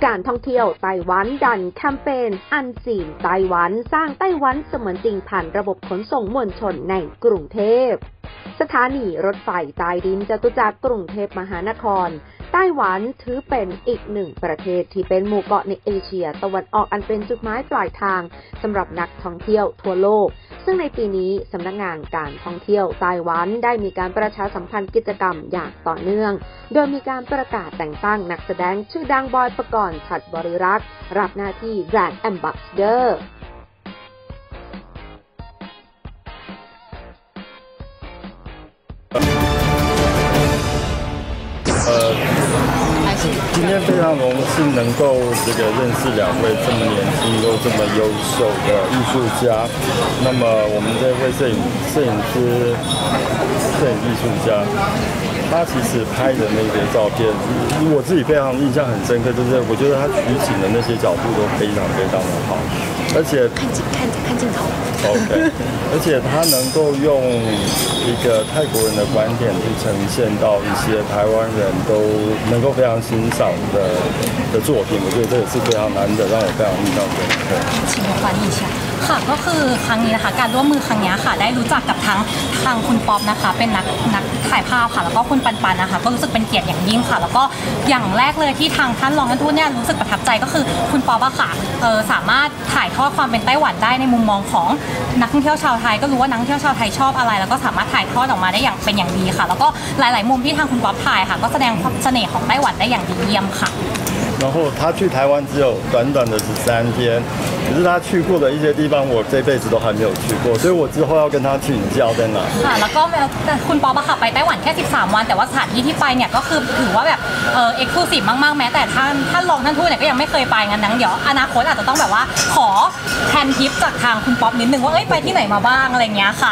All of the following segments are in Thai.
การท่องเที่ยวไต้หวันดันแคมเปญอันซีนไต้หวันสร้างไต้หวันเสมือนจริงผ่านระบบขนส่งมวลชนในกรุงเทพสถานีรถไฟใต้ดินจตุจักรกรุงเทพมหานครไต้หวันถือเป็นอีกหนึ่งประเทศที่เป็นหมู่เกาะในเอเชียตะวันออกอันเป็นจุดหมายปลายทางสำหรับนักท่องเที่ยวทั่วโลกซึ่งในปีนี้สำนักงานการท่องเที่ยวไต้หวันได้มีการประชาสัมพันธ์กิจกรรมอย่างต่อเนื่องโดยมีการประกาศแต่งตั้งนักแสดงชื่อดังบอยปกรณ์ฉัตรบริรักษ์รับหน้าที่แบรนด์แอมบาสเดอร์今天非常荣幸能够认识两位这么年轻又这么优秀的艺术家。那么我们这位摄影艺术家，他其实拍的那些照片，我自己非常印象很深刻，就是我觉得他取景的那些角度都非常非常的好，而且看镜头。 OK， 而且他能够用一个泰国人的观点去呈现到一些台湾人都能够非常欣赏的作品，我觉得这也是非常难得，让我非常印象深刻。 请我翻译一下。ค่ะก็คือครั้งนี้นะคะการร่วมมือครั้งนี้ค่ะได้รู้จักกับทางคุณป๊อปนะคะเป็นนักถ่ายภาพค่ะแล้วก็คุณปันนะคะก็รู้สึกเป็นเกียรติอย่างยิ่งค่ะแล้วก็อย่างแรกเลยที่ทางท่านรองท่านทูตเนี่ยรู้สึกประทับใจก็คือคุณป๊อปอะค่ะสามารถถ่ายทอดความเป็นไต้หวันได้ในมุมมองของนักท่องเที่ยวชาวไทยก็รู้ว่านักท่องเที่ยวชาวไทยชอบอะไรแล้วก็สามารถถ่ายทอดออกมาได้อย่างเป็นอย่างดีค่ะแล้วก็หลายๆมุมที่ทางคุณป๊อปถ่ายค่ะก็แสดงความเสน่ห์ของไต้หวันได้อย่างดีเยี่ยมค่ะ然后他去台湾只有短短的13天，可是他去过的一些地方，我这辈子都还没有去过，所以我之后要跟他请教在哪。 ค่ะแล้วก็คุณป๊อปอะค่ะไปไต้หวันแค่13วันแต่ว่าสถานที่ที่ไปเนี่ยก็คือถือว่าแบบเอ็กซ์คลูซีฟมากๆแม้แต่ท่านรองท่านทูตเนี่ยก็ยังไม่เคยไปงั้นเดี๋ยวอนาคตอาจจะต้องแบบว่าขอแทนทิปจากทางคุณป๊อปนิดนึงว่าไปที่ไหนมาบ้างอะไรเงี้ยค่ะ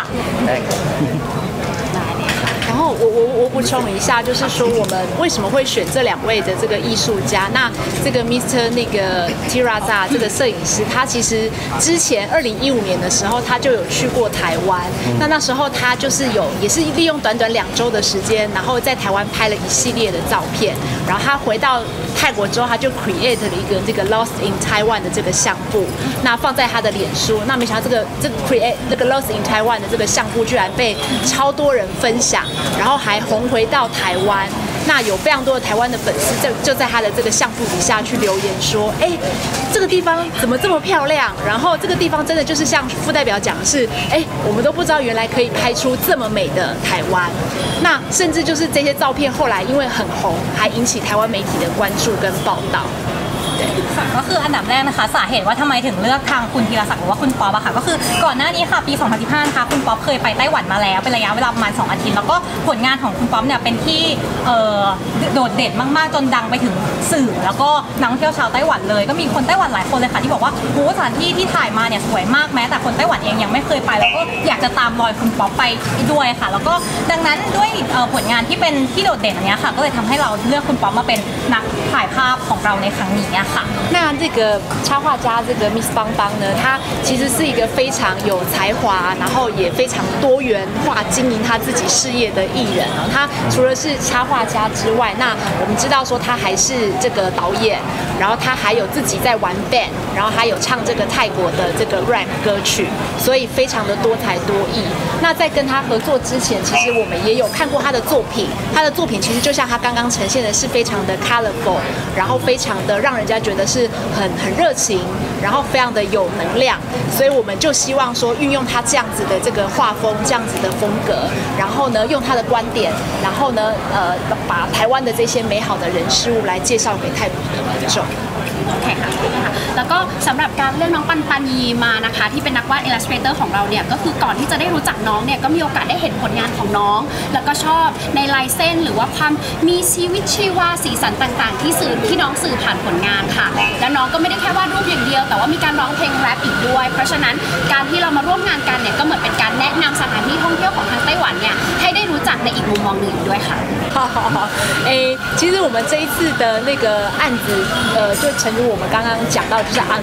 然后我补充一下，就是说我们为什么会选这两位的这个艺术家？那这个 Mr. 那个 Tiraza 这个摄影师，他其实之前2015年的时候他就有去过台湾，那时候他就是也是利用短2周的时间，然后在台湾拍了一系列的照片，然后他回到泰国之后，他就 create 了一个这个 Lost in Taiwan 的这个相簿，那放在他的脸书，那没想到这个 create 这个 Lost in Taiwan 的这个相簿居然被超多人分享。然后还红回到台湾，那有非常多的台湾的粉丝就在他的这个相簿底下去留言说，这个地方怎么这么漂亮？然后这个地方真的就是像副代表讲的是，我们都不知道原来可以拍出这么美的台湾。那甚至就是这些照片后来因为很红，还引起台湾媒体的关注跟报道。 ก็คืออันดับแรกนะคะสาเหตุว่าทำไมถึงเลือกทางคุณธีรศักดิ์หรือว่าคุณป๊อปอะค่ะก็คือก่อนหน้านี้ค่ะปี2015นะคะคุณป๊อปเคยไปไต้หวันมาแล้วเป็นระยะเวลาประมาณ2 อาทิตย์แล้วก็ผลงานของคุณป๊อปเนี่ยเป็นที่โดดเด่นมากๆจนดังไปถึงสื่อแล้วก็นักท่องเที่ยวชาวไต้หวันเลยก็มีคนไต้หวันหลายคนเลยค่ะที่บอกว่าโหสถานที่ที่ถ่ายมาเนี่ยสวยมากแม้แต่คนไต้หวันเองยังไม่เคยไปแล้วก็อยากจะตามรอยคุณป๊อปไปด้วยค่ะแล้วก็ดังนั้นด้วยผลงานที่เป็นที่โดดเด่นอันนี้ค่ะก็เลยทำให้เราเลือกคุณป๊อปมาเป็นนักถ่ายภาพของเราในครั้งนี้ค่ะ那这个插画家这个 Miss 邦邦呢，他其实是一个非常有才华，然后也非常多元化经营他自己事业的艺人哦。他除了是插画家之外，那我们知道说他还是这个导演，然后他还有自己在玩 band， 然后还有唱这个泰国的这个 rap 歌曲，所以非常的多才多艺。那在跟他合作之前，其实我们也有看过他的作品，他的作品其实就像他刚刚呈现的是非常的 colorful， 然后非常的让人家觉得是很热情，然后非常的有能量，所以我们就希望说运用他这样子的这个画风，这样子的风格，然后呢用他的观点，然后呢把台湾的这些美好的人事物来介绍给泰国的观众。 โอเคค่ะแล้วก็สำหรับการเลือกน้องปันยีมานะคะที่เป็นนักวาด Illustrator ของเราเนี่ยก็คือก่อนที่จะได้รู้จักน้องเนี่ยก็มีโอกาสได้เห็นผลงานของน้องแล้วก็ชอบในลายเส้นหรือว่าความมีชีวิตชีวาสีสันต่างๆที่น้องสื่อผ่านผลงานค่ะแล้วน้องก็ไม่ได้แค่วาดรูปอย่างเดียวแต่ว่ามีการร้องเพลงแรปอีกด้วยเพราะฉะนั้นการที่เรามาร่วมงานกันเนี่ยก็เหมือนเป็นการแนะนำสถานที่ท่องเที่ยวของทางไต้หวันเนี่ยให้ได้รู้จักในอีกมุมมองหนึ่งด้วยค่ะ其实我们这一次的那个案子就诚如我们刚刚讲到就是 On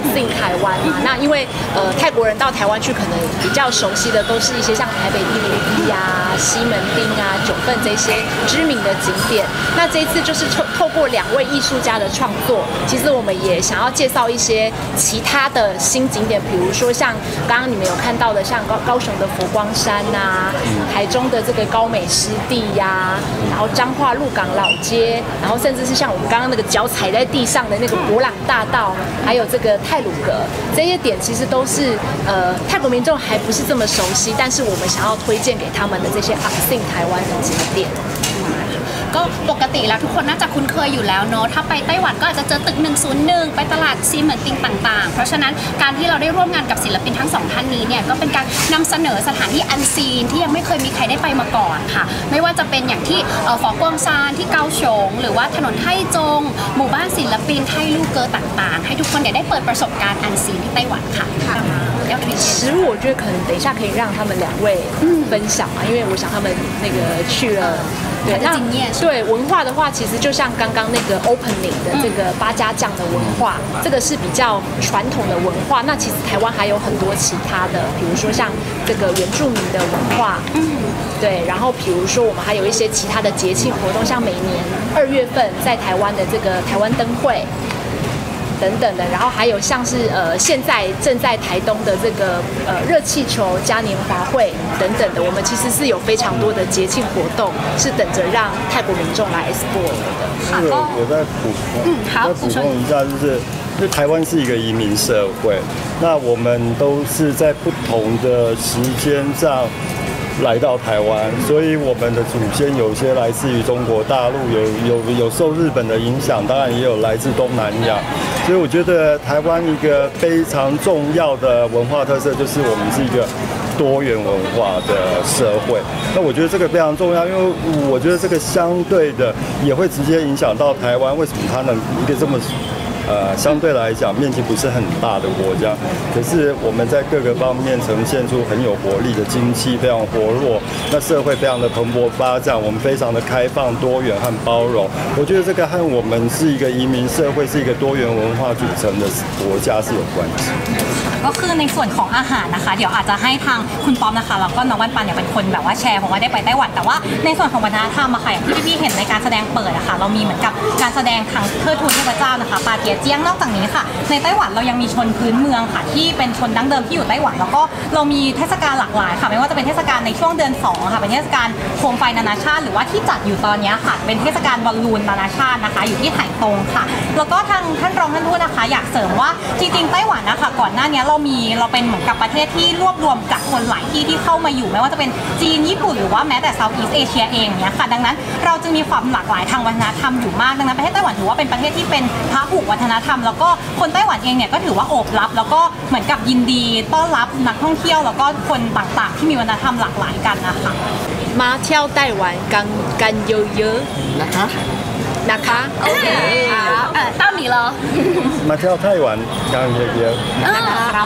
Unseen 台湾嘛。那因为泰国人到台湾去，可能比较熟悉的都是一些像台北一零一啊、西门町啊、九份这些知名的景点。那这一次就是透过2位艺术家的创作，其实我们也想要介绍一些其他的新景点，比如说像刚刚你们有看到的，像高雄的佛光山啊，台中的这个高美湿地呀，然后彰化鹿港老街，然后甚至是像我们刚刚那个脚踩在地上的那个博朗大道，还有这个太鲁阁，这些点其实都是泰国民众还不是这么熟悉，但是我们想要推荐给他们的这些 Unseen 台湾的景点。 ก็ปกติแล้วทุกคนน่าจะคุ้นเคยอยู่แล้วเนาะถ้าไปไต้หวันก็อาจจะเจอตึก101ไปตลาดซีเหมือนติงต่างๆเพราะฉะนั้นการที่เราได้ร่วมงานกับศิลปินทั้ง2ท่านนี้เนี่ยก็เป็นการนำเสนอสถานที่อันซีนที่ยังไม่เคยมีใครได้ไปมาก่อนค่ะไม่ว่าจะเป็นอย่างที่ฝอกวงซานที่เกาฉงหรือว่าถนนไทจงหมู่บ้านศิลปินไทลู่เกอต่างๆให้ทุกคนได้เปิดประสบการณ์อันซีนที่ไต้หวันค่ะ食物我觉得可能等一下可以让他们2位分享嘛，因为我想他们那个去了。对，那对文化的话，其实就像刚刚那个 opening 的这个八家将的文化，这个是比较传统的文化。那其实台湾还有很多其他的，比如说像这个原住民的文化，对，然后比如说我们还有一些其他的节庆活动，像每年2月份在台湾的这个台湾灯会。等等的，然后还有像是现在正在台东的这个热气球嘉年华会等等的，我们其实是有非常多的节庆活动，是等着让泰国民众来 explore 的。 我再补充一下，就是因为台湾是一个移民社会，那我们都是在不同的时间上来到台湾，所以我们的祖先有些来自于中国大陆，有受日本的影响，当然也有来自东南亚。所以我觉得台湾一个非常重要的文化特色就是我们是一个多元文化的社会。那我觉得这个非常重要，因为我觉得这个相对的也会直接影响到台湾为什么它能一个这么相对来讲面积不是很大的国家，可是我们在各个方面呈现出很有活力的经济，非常活络，那社会非常的蓬勃发展，我们非常的开放、多元和包容。我觉得这个和我们是一个移民社会、是一个多元文化组成的国家是有关系。 ก็คือในส่วนของอาหารนะคะเดี๋ยวอาจจะให้ทางคุณป๊อปนะคะแล้วก็น้องวันปันเนี่ยเป็นคนแบบว่าแชร์เพราะว่าได้ไปไต้หวันแต่ว่าในส่วนของวัฒนธรรมอะค่ะอย่างที่พี่ๆเห็นในการแสดงเปิดอะค่ะเรามีเหมือนกับการแสดงทางเทิดทูนเทพเจ้านะคะปาเตียเจี้ยงนอกจากนี้ค่ะในไต้หวันเรายังมีชนพื้นเมืองค่ะที่เป็นชนดั้งเดิมที่อยู่ไต้หวันแล้วก็เรามีเทศกาลหลากหลายค่ะไม่ว่าจะเป็นเทศกาลในช่วงเดือน2ค่ะเป็นเทศกาลโคมไฟนานาชาติหรือว่าที่จัดอยู่ตอนนี้ค่ะเป็นเทศกาลบอลลูนนานาชาตินะคะอยู่ที่ไถตงค่ะแล้วก็ทางท่านรองท่านทูตนะคะอยากเสริมว่าจริงๆไต้หวันนะคะก่อนหน้านี้เราเป็นเหมือนกับประเทศที่รวบรวมจากคนหลายที่เข้ามาอยู่ไม่ว่าจะเป็นจีนญี่ปุ่นหรือว่าแม้แต่เซาท์อีสต์เอเชียเองเนี่ยค่ะดังนั้นเราจึงมีความหลากหลายทางวัฒนธรรมอยู่มากดังนั้นประเทศไต้หวันถือว่าเป็นประเทศที่เป็นพหุวัฒนธรรมแล้วก็คนไต้หวันเองเนี่ยก็ถือว่าโอบรับแล้วก็เหมือนกับยินดีต้อนรับนักท่องเที่ยวแล้วก็คนต่างๆที่มีวัฒนธรรมหลากหลายกันนะคะมาเที่ยวไต้หวันกันเยอะๆนะคะโอเค到你了มาเที่ยวไต้หวันกันเยอะๆนะครับ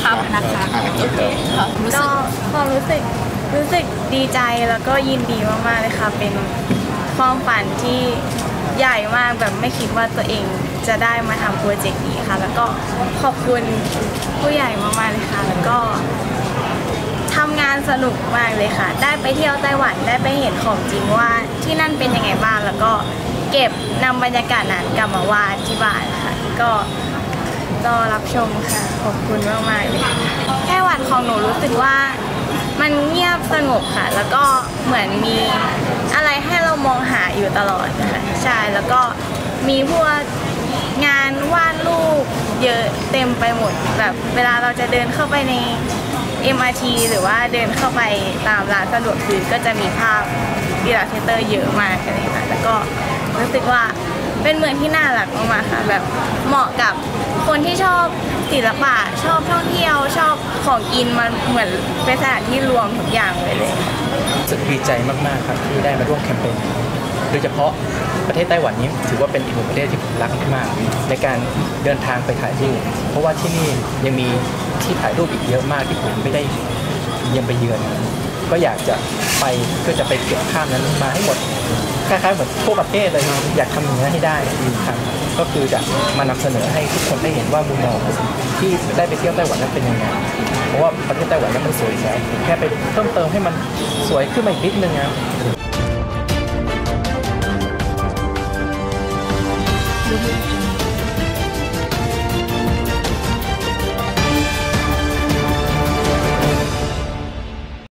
ก็ความรู้สึกดีใจแล้วก็ยินดีมากๆเลยค่ะเป็นความฝันที่ใหญ่มากแบบไม่คิดว่าตัวเองจะได้มาทำโปรเจกต์นี้ค่ะแล้วก็ขอบคุณผู้ใหญ่มากๆเลยค่ะแล้วก็ทำงานสนุกมากเลยค่ะได้ไปเที่ยวไต้หวันได้ไปเห็นของจริงว่าที่นั่นเป็นยังไงบ้างแล้วก็เก็บนำบรรยากาศนั้นกลับมาวาดที่บ้านค่ะก็รับชมค่ะขอบคุณมากๆเลยไต้หวันของหนูรู้สึกว่ามันเงียบสงบค่ะแล้วก็เหมือนมีอะไรให้เรามองหาอยู่ตลอดค่ะใช่แล้วก็มีพวกงานวาดรูปเยอะเต็มไปหมดแบบเวลาเราจะเดินเข้าไปใน MRT หรือว่าเดินเข้าไปตามร้านสะดวกซื้อก็จะมีภาพอิลลัสเทเตอร์เยอะมากเลยค่ะแล้วก็รู้สึกว่าเป็นเมืองที่น่ารักมากๆค่ะแบบเหมาะกับคนที่ชอบศิลปะชอบท่องเที่ยวชอบของกินมันเหมือนเป็นสถานที่รวมทุกอย่างเลยรู้สึกดีใจมากๆครับที่ได้มาร่วมแคมเปญโดยเฉพาะประเทศไต้หวันนี้ถือว่าเป็นอีกหนึ่งประเทศที่ผมรักมากในการเดินทางไปถ่ายรูปเพราะว่าที่นี่ยังมีที่ถ่ายรูปอีกเยอะมากที่ผมไม่ได้ยังไปเยือนก็อยากจะไปเพื่อจะไปเก็บภาพนั้นมาให้หมดคล้ายๆเหมือนทั่วประเทศเลยอยากทำอย่างนี้ให้ได้ครับก็คือจะมานำเสนอให้ทุกคนได้เห็นว่ามุมมองที่ได้ไปเที่ยวไต้หวันนั้นเป็นยังไงเพราะว่าประเทศไต้หวันนั้นมันสวยแล้วแค่ไปเพิ่มเติมให้มันสวยขึ้นมาอีกนิดนึงนะ